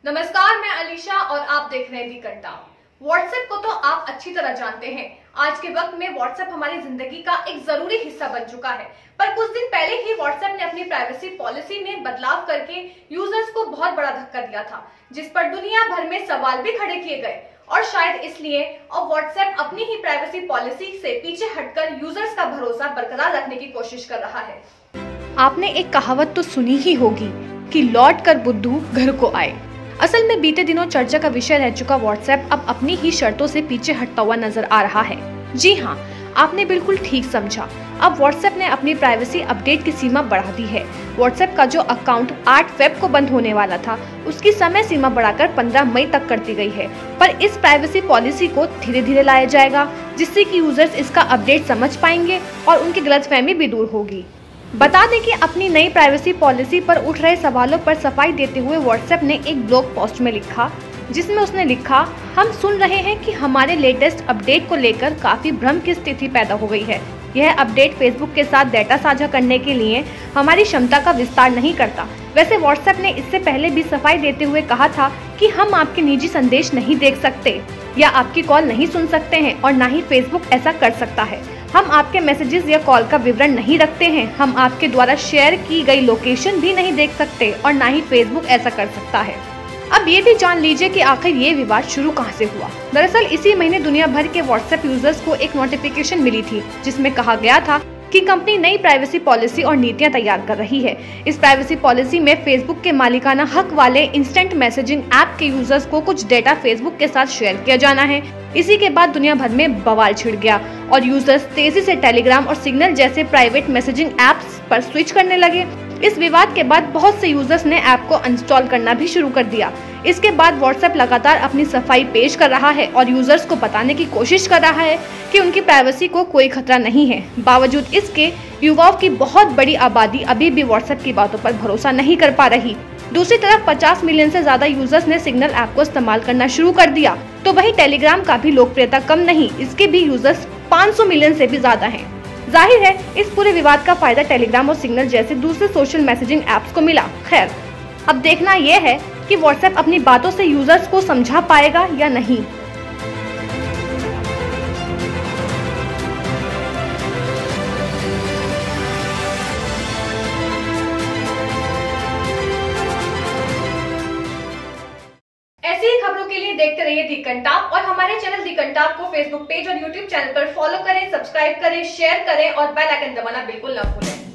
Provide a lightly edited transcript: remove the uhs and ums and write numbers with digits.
नमस्कार, मैं अलीशा और आप देख रहे हैं दी कंटाप। व्हाट्सएप को तो आप अच्छी तरह जानते हैं। आज के वक्त में व्हाट्सएप हमारी जिंदगी का एक जरूरी हिस्सा बन चुका है। पर कुछ दिन पहले ही व्हाट्सएप ने अपनी प्राइवेसी पॉलिसी में बदलाव करके यूजर्स को बहुत बड़ा धक्का दिया था, जिस पर दुनिया भर में सवाल भी खड़े किए गए। और शायद इसलिए अब व्हाट्सएप अपनी ही प्राइवेसी पॉलिसी से पीछे हटकर यूजर्स का भरोसा बरकरार रखने की कोशिश कर रहा है। आपने एक कहावत तो सुनी ही होगी कि लौट कर बुद्धू घर को आए। असल में बीते दिनों चर्चा का विषय रह चुका व्हाट्सएप अब अपनी ही शर्तों से पीछे हटता हुआ नजर आ रहा है। जी हाँ, आपने बिल्कुल ठीक समझा। अब व्हाट्सएप ने अपनी प्राइवेसी अपडेट की सीमा बढ़ा दी है। व्हाट्सएप का जो अकाउंट 8 फेब को बंद होने वाला था, उसकी समय सीमा बढ़ाकर 15 मई तक कर दी गई है। पर इस प्राइवेसी पॉलिसी को धीरे धीरे लाया जाएगा, जिससे कि यूजर्स इसका अपडेट समझ पाएंगे और उनकी गलतफहमी भी दूर होगी। बता दें कि अपनी नई प्राइवेसी पॉलिसी पर उठ रहे सवालों पर सफाई देते हुए व्हाट्सएप ने एक ब्लॉग पोस्ट में लिखा, जिसमें उसने लिखा, हम सुन रहे हैं कि हमारे लेटेस्ट अपडेट को लेकर काफी भ्रम की स्थिति पैदा हो गई है। यह अपडेट फेसबुक के साथ डेटा साझा करने के लिए हमारी क्षमता का विस्तार नहीं करता। वैसे व्हाट्सएप ने इससे पहले भी सफाई देते हुए कहा था कि हम आपके निजी संदेश नहीं देख सकते या आपकी कॉल नहीं सुन सकते हैं और न ही फेसबुक ऐसा कर सकता है। हम आपके मैसेजेस या कॉल का विवरण नहीं रखते हैं। हम आपके द्वारा शेयर की गई लोकेशन भी नहीं देख सकते और न ही फेसबुक ऐसा कर सकता है। अब ये भी जान लीजिए कि आखिर ये विवाद शुरू कहां से हुआ। दरअसल इसी महीने दुनिया भर के व्हाट्सएप यूजर्स को एक नोटिफिकेशन मिली थी, जिसमें कहा गया था कि कंपनी नई प्राइवेसी पॉलिसी और नीतियां तैयार कर रही है। इस प्राइवेसी पॉलिसी में फेसबुक के मालिकाना हक वाले इंस्टेंट मैसेजिंग ऐप के यूजर्स को कुछ डेटा फेसबुक के साथ शेयर किया जाना है। इसी के बाद दुनिया भर में बवाल छिड़ गया और यूजर्स तेजी से टेलीग्राम और सिग्नल जैसे प्राइवेट मैसेजिंग ऐप्स पर स्विच करने लगे। इस विवाद के बाद बहुत से यूजर्स ने ऐप को अनइंस्टॉल करना भी शुरू कर दिया। इसके बाद व्हाट्सएप लगातार अपनी सफाई पेश कर रहा है और यूजर्स को बताने की कोशिश कर रहा है कि उनकी प्राइवेसी को कोई खतरा नहीं है। बावजूद इसके युवाओं की बहुत बड़ी आबादी अभी भी व्हाट्सएप की बातों पर भरोसा नहीं कर पा रही। दूसरी तरफ 50 मिलियन से ज्यादा यूजर्स ने सिग्नल ऐप को इस्तेमाल करना शुरू कर दिया, तो वही टेलीग्राम का भी लोकप्रियता कम नहीं, इसके भी यूजर्स 500 मिलियन से भी ज्यादा हैं। जाहिर है इस पूरे विवाद का फायदा टेलीग्राम और सिग्नल जैसे दूसरे सोशल मैसेजिंग ऐप्स को मिला। खैर, अब देखना यह है कि व्हाट्सएप अपनी बातों से यूजर्स को समझा पाएगा या नहीं। ऐसी ही खबरों के लिए देखते रहिए दी कंटाप और हमारे चैनल दी कंटाप को फेसबुक पेज और यूट्यूब चैनल पर फॉलो करें, सब्सक्राइब करें, शेयर करें और बेल आइकन दबाना बिल्कुल न भूलें।